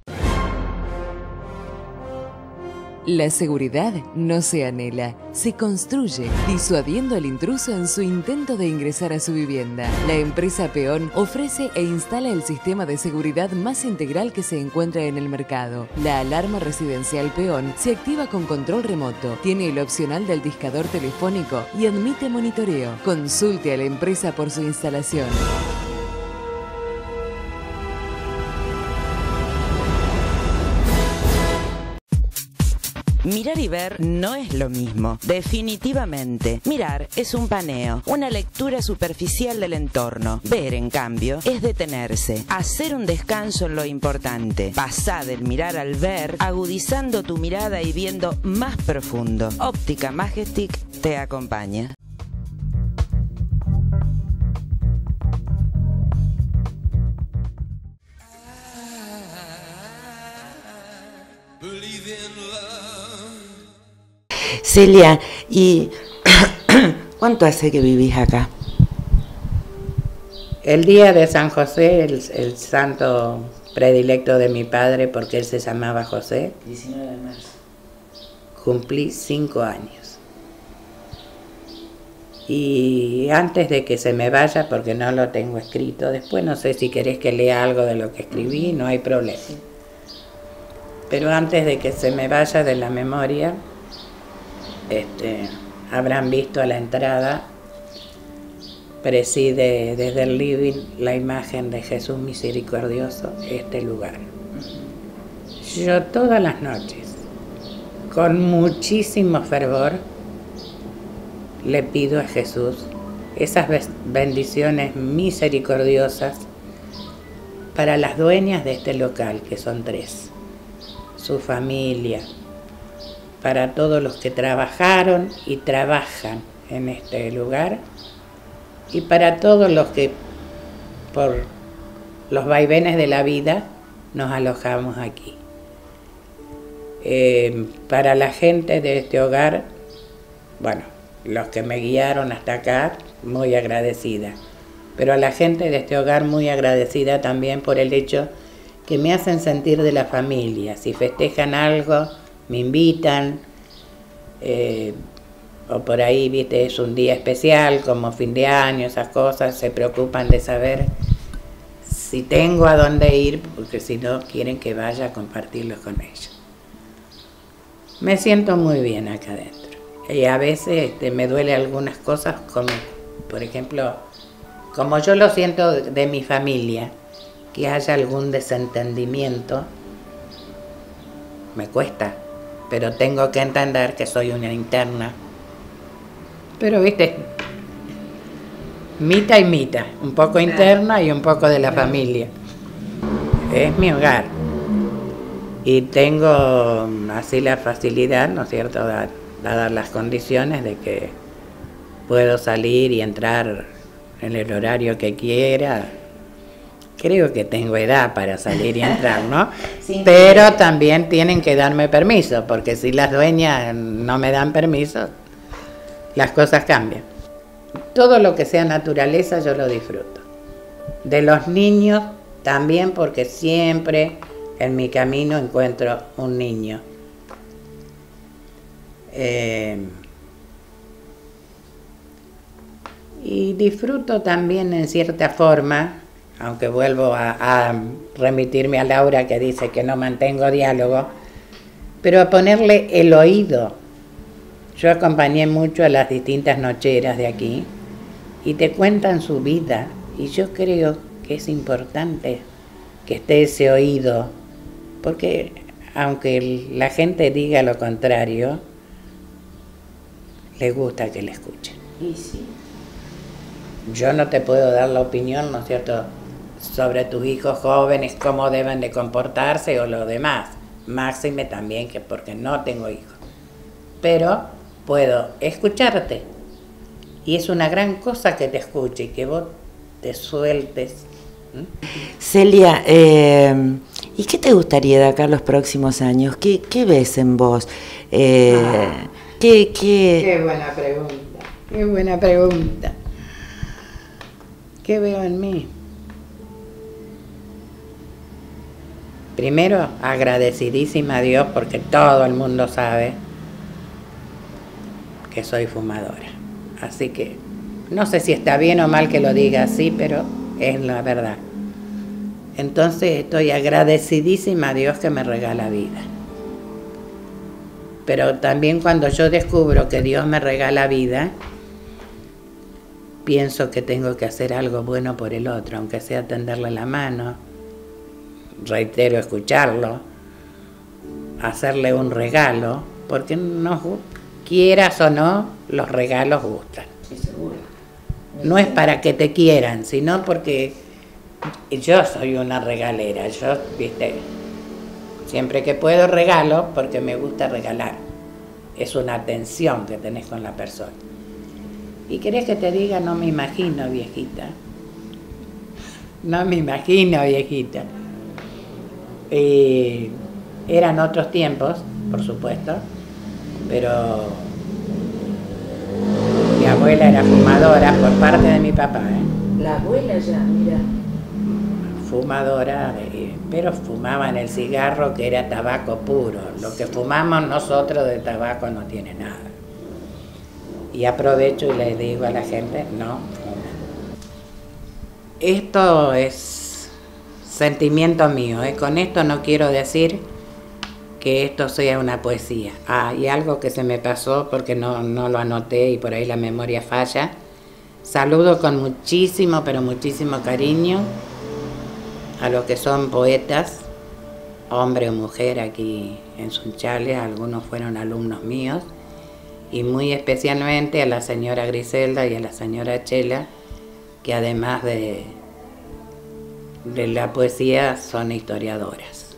D: La seguridad no se anhela, se construye, disuadiendo al intruso en su intento de ingresar a su vivienda. La empresa Peón ofrece e instala el sistema de seguridad más integral que se encuentra en el mercado. La alarma residencial Peón se activa con control remoto, tiene el opcional del discador telefónico y admite monitoreo. Consulte a la empresa por su instalación.
A: Mirar y ver no es lo mismo, definitivamente. Mirar es un paneo, una lectura superficial del entorno. Ver, en cambio, es detenerse, hacer un descanso en lo importante. Pasá del mirar al ver, agudizando tu mirada y viendo más profundo. Óptica Majestic te acompaña. Celia, ¿y cuánto hace que vivís acá?
B: El día de San José, el santo predilecto de mi padre, porque él se llamaba José,
A: 19 de marzo.
B: Cumplí 5 años. Y antes de que se me vaya, porque no lo tengo escrito, después no sé si querés que lea algo de lo que escribí, no hay problema. Pero antes de que se me vaya de la memoria, habrán visto a la entrada, preside desde el living la imagen de Jesús misericordioso este lugar. Yo todas las noches, con muchísimo fervor, le pido a Jesús esas bendiciones misericordiosas para las dueñas de este local, que son 3, su familia, para todos los que trabajaron y trabajan en este lugar, y para todos los que por los vaivenes de la vida nos alojamos aquí. Para la gente de este hogar, bueno, los que me guiaron hasta acá, muy agradecida. Pero a la gente de este hogar muy agradecida también por el hecho que me hacen sentir de la familia. Si festejan algo, me invitan, o por ahí, viste, es un día especial, como fin de año, esas cosas, se preocupan de saber si tengo a dónde ir, porque si no, quieren que vaya a compartirlo con ellos. Me siento muy bien acá adentro. Y a veces me duele algunas cosas, como, por ejemplo, como yo lo siento de mi familia, que haya algún desentendimiento, me cuesta, pero tengo que entender que soy una interna. Pero, viste, mitad y mitad, un poco interna y un poco de la familia. Es mi hogar. Y tengo así la facilidad, ¿no es cierto?, dadas las condiciones de que puedo salir y entrar en el horario que quiera. Creo que tengo edad para salir y entrar, ¿no? Sí. Pero también tienen que darme permiso, porque si las dueñas no me dan permiso, las cosas cambian. Todo lo que sea naturaleza yo lo disfruto. De los niños también, porque siempre en mi camino encuentro un niño. Y disfruto también en cierta forma, aunque vuelvo a remitirme a Laura, que dice que no mantengo diálogo, pero a ponerle el oído. Yo acompañé mucho a las distintas nocheras de aquí y te cuentan su vida, y yo creo que es importante que esté ese oído, porque aunque la gente diga lo contrario, le gusta que le escuchen.
A: Y sí.
B: Yo no te puedo dar la opinión, ¿no es cierto?, sobre tus hijos jóvenes, cómo deben de comportarse o lo demás. Máxime también, que porque no tengo hijos. Pero puedo escucharte. Y es una gran cosa que te escuche y que vos te sueltes.
A: Celia, ¿y qué te gustaría de acá los próximos años? ¿Qué ves en vos?
B: Qué buena pregunta, qué buena pregunta. ¿Qué veo en mí? Primero, agradecidísima a Dios, porque todo el mundo sabe que soy fumadora. Así que no sé si está bien o mal que lo diga así, pero es la verdad. Entonces estoy agradecidísima a Dios que me regala vida. Pero también cuando yo descubro que Dios me regala vida, pienso que tengo que hacer algo bueno por el otro, aunque sea tenderle la mano, reitero, escucharlo, hacerle un regalo, porque quieras o no, los regalos gustan. No es para que te quieran, sino porque yo soy una regalera. Yo, viste, siempre que puedo regalo porque me gusta regalar. Es una atención que tenés con la persona. ¿Y querés que te diga? No me imagino, viejita. No me imagino, viejita. Eran otros tiempos, por supuesto, pero mi abuela era fumadora por parte de mi papá.
A: La abuela ya, mira.
B: Fumadora, pero fumaban el cigarro que era tabaco puro. Lo que fumamos nosotros de tabaco no tiene nada. Y aprovecho y le digo a la gente, no fumen. Esto es sentimiento mío, con esto no quiero decir que esto sea una poesía. Y algo que se me pasó porque no lo anoté y por ahí la memoria falla. Saludo con muchísimo, pero muchísimo cariño a los que son poetas, hombre o mujer aquí en Sunchales, algunos fueron alumnos míos, y muy especialmente a la señora Griselda y a la señora Chela, que además de la poesía son historiadoras.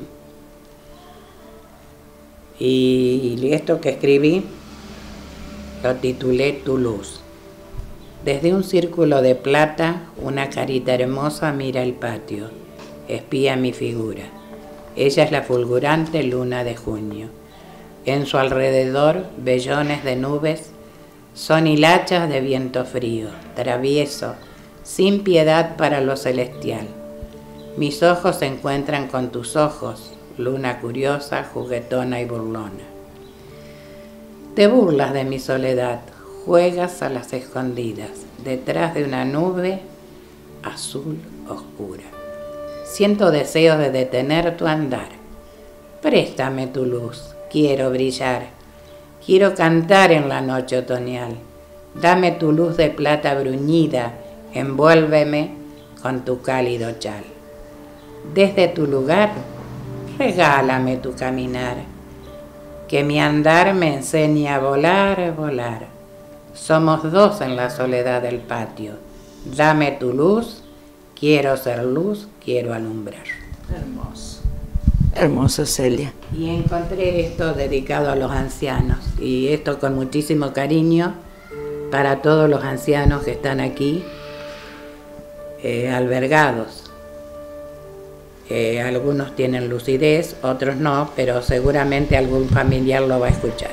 B: Y esto que escribí lo titulé Tu luz. Desde un círculo de plata, una carita hermosa mira el patio, espía mi figura. Ella es la fulgurante luna de junio. En su alrededor, vellones de nubes, son hilachas de viento frío, travieso, sin piedad para lo celestial. Mis ojos se encuentran con tus ojos, luna curiosa, juguetona y burlona. Te burlas de mi soledad, juegas a las escondidas, detrás de una nube azul oscura. Siento deseos de detener tu andar. Préstame tu luz, quiero brillar, quiero cantar en la noche otoñal. Dame tu luz de plata bruñida, envuélveme con tu cálido chal. Desde tu lugar, regálame tu caminar, que mi andar me enseñe a volar, volar. Somos dos en la soledad del patio. Dame tu luz, quiero ser luz, quiero alumbrar.
A: Hermoso. Hermoso, Celia.
B: Y encontré esto dedicado a los ancianos, y esto con muchísimo cariño para todos los ancianos que están aquí albergados. Algunos tienen lucidez, otros no, pero seguramente algún familiar lo va a escuchar.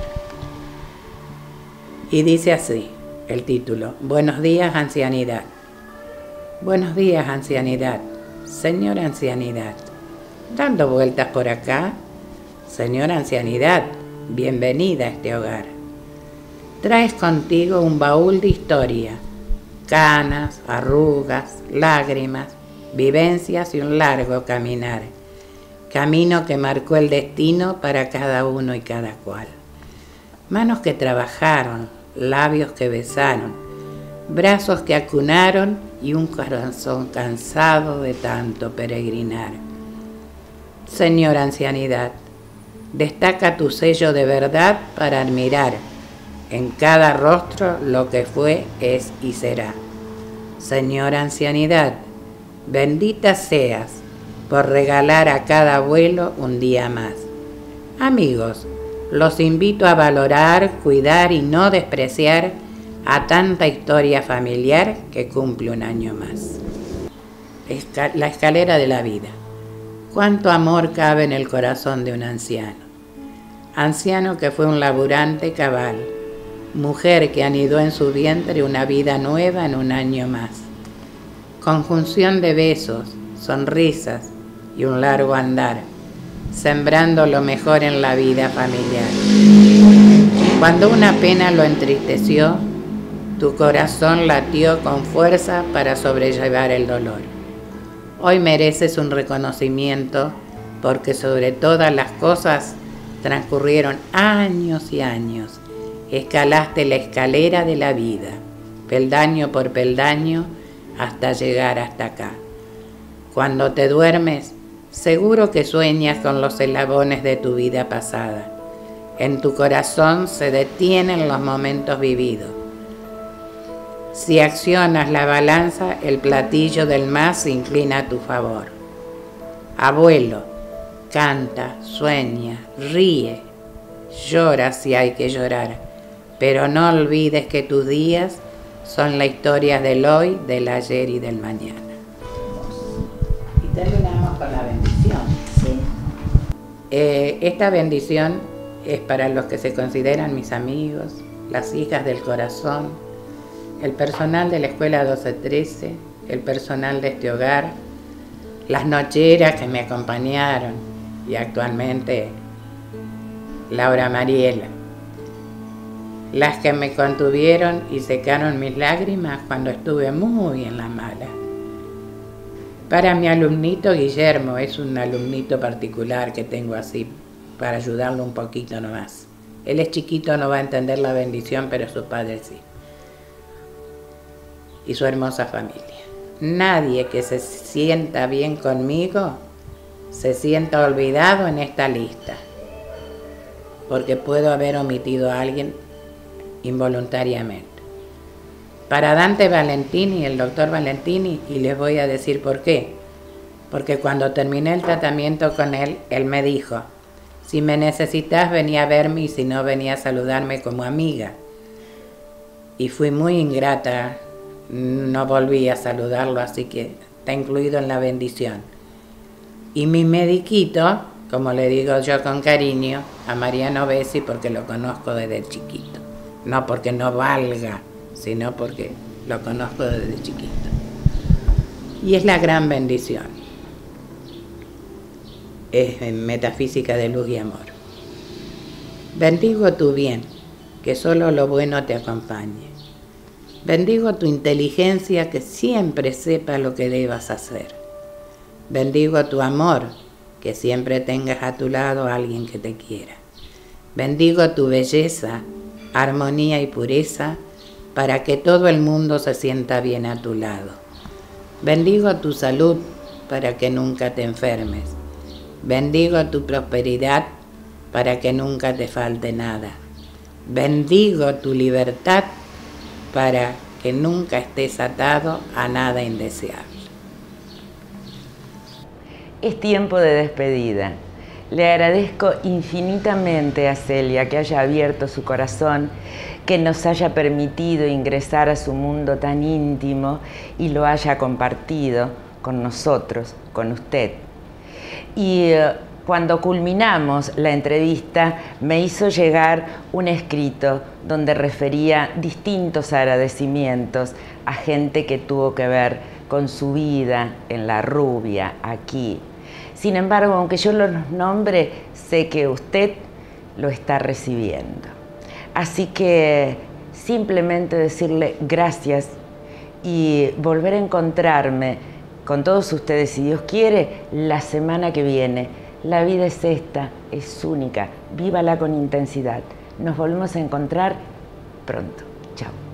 B: Y dice así el título: Buenos días, ancianidad. Buenos días, ancianidad. Señora ancianidad, dando vueltas por acá. Señora ancianidad, bienvenida a este hogar. Traes contigo un baúl de historia, canas, arrugas, lágrimas, vivencias y un largo caminar. Camino que marcó el destino para cada uno y cada cual. Manos que trabajaron, labios que besaron, brazos que acunaron y un corazón cansado de tanto peregrinar. Señora ancianidad, destaca tu sello de verdad para admirar en cada rostro lo que fue, es y será. Señora ancianidad, bendita seas por regalar a cada abuelo un día más. Amigos, los invito a valorar, cuidar y no despreciar a tanta historia familiar que cumple un año más. La escalera de la vida. Cuánto amor cabe en el corazón de un anciano. Anciano que fue un laburante cabal. Mujer que anidó en su vientre una vida nueva en un año más. Conjunción de besos, sonrisas y un largo andar, sembrando lo mejor en la vida familiar. Cuando una pena lo entristeció, tu corazón latió con fuerza para sobrellevar el dolor. Hoy mereces un reconocimiento porque sobre todas las cosas transcurrieron años y años. Escalaste la escalera de la vida, peldaño por peldaño, hasta llegar hasta acá. Cuando te duermes, seguro que sueñas con los eslabones de tu vida pasada. En tu corazón se detienen los momentos vividos. Si accionas la balanza, el platillo del más se inclina a tu favor. Abuelo, canta, sueña, ríe, llora si hay que llorar, pero no olvides que tus días son la historia del hoy, del ayer y del mañana. Y terminamos con la bendición.
A: Sí.
B: Esta bendición es para los que se consideran mis amigos, las hijas del corazón, el personal de la escuela 1213, el personal de este hogar, las nocheras que me acompañaron y actualmente Laura Mariela, las que me contuvieron y secaron mis lágrimas cuando estuve muy en la mala. Para mi alumnito Guillermo, es un alumnito particular que tengo así, para ayudarlo un poquito nomás. Él es chiquito, no va a entender la bendición, pero su padre sí. Y su hermosa familia. Nadie que se sienta bien conmigo se sienta olvidado en esta lista, porque puedo haber omitido a alguien involuntariamente. Para Dante Valentini, el doctor Valentini, y les voy a decir por qué. Porque cuando terminé el tratamiento con él, él me dijo: si me necesitas, venía a verme, y si no, venía a saludarme como amiga. Y fui muy ingrata, no volví a saludarlo, así que está incluido en la bendición. Y mi mediquito, como le digo yo con cariño, a Mariano Bessi, porque lo conozco desde chiquito. No porque no valga, sino porque lo conozco desde chiquito. Y es la gran bendición. Es en metafísica de luz y amor. Bendigo tu bien, que solo lo bueno te acompañe. Bendigo tu inteligencia, que siempre sepa lo que debas hacer. Bendigo tu amor, que siempre tengas a tu lado a alguien que te quiera. Bendigo tu belleza, armonía y pureza, para que todo el mundo se sienta bien a tu lado. Bendigo tu salud, para que nunca te enfermes. Bendigo tu prosperidad, para que nunca te falte nada. Bendigo tu libertad, para que nunca estés atado a nada indeseable.
A: Es tiempo de despedida. Le agradezco infinitamente a Celia que haya abierto su corazón, que nos haya permitido ingresar a su mundo tan íntimo y lo haya compartido con nosotros, con usted. Y cuando culminamos la entrevista, me hizo llegar un escrito donde refería distintos agradecimientos a gente que tuvo que ver con su vida en La Rubia, aquí. Sin embargo, aunque yo los nombre, sé que usted lo está recibiendo. Así que simplemente decirle gracias y volver a encontrarme con todos ustedes, si Dios quiere, la semana que viene. La vida es esta, es única. Vívala con intensidad. Nos volvemos a encontrar pronto. Chao.